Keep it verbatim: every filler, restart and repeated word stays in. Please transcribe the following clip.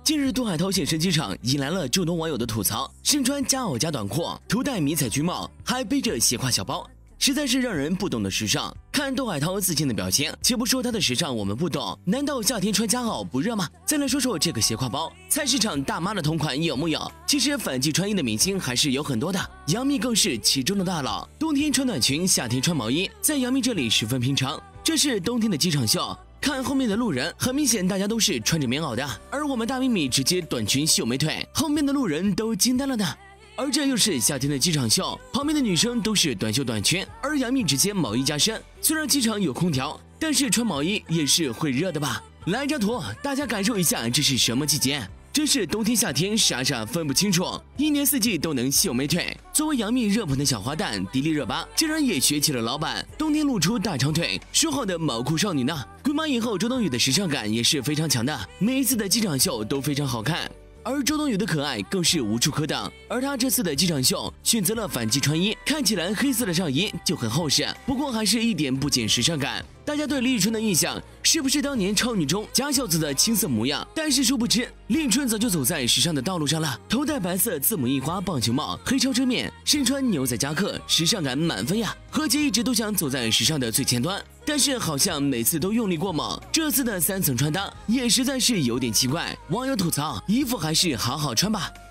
近日，杜海涛现身机场，引来了众多网友的吐槽：身穿夹袄加短裤，头戴迷彩军帽，还背着斜挎小包，实在是让人不懂的时尚。看杜海涛自信的表情，且不说他的时尚我们不懂，难道夏天穿夹袄不热吗？再来说说这个斜挎包，菜市场大妈的同款有木有？其实反季穿衣的明星还是有很多的，杨幂更是其中的大佬。冬天穿短裙，夏天穿毛衣，在杨幂这里十分平常。这是冬天的机场秀。看后面的路人，很明显大家都是穿着棉袄的，而我们大幂幂直接短裙秀美腿，后面的路人都惊呆了呢。而这又是夏天的机场秀，旁边的女生都是短袖短裙，而杨幂直接毛衣加身。虽然机场有空调，但是穿毛衣也是会热的吧？来张图，大家感受一下这是什么季节？真是冬天夏天傻傻分不清楚，一年四季都能秀美腿。作为杨幂热捧的小花旦，迪丽热巴竟然也学起了老板，冬天露出大长腿，说好的毛裤少女呢？鬼马影后周冬雨的时尚感也是非常强的，每一次的机场秀都非常好看。而周冬雨的可爱更是无处可挡，而她这次的机场秀选择了反季穿衣，看起来黑色的上衣就很厚实，不过还是一点不减时尚感。大家对李宇春的印象是不是当年超女中假小子的青涩模样？但是殊不知，李宇春早就走在时尚的道路上了，头戴白色字母印花棒球帽，黑超遮面，身穿牛仔夹克，时尚感满分呀！何洁一直都想走在时尚的最前端，但是好像每次都用力过猛，这次的三层穿搭也实在是有点奇怪。网友吐槽，衣服还是好好穿吧。